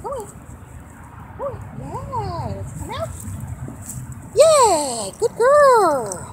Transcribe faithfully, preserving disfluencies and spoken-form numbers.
Go in. Go in. Yes. Come out. Yeah. Good girl.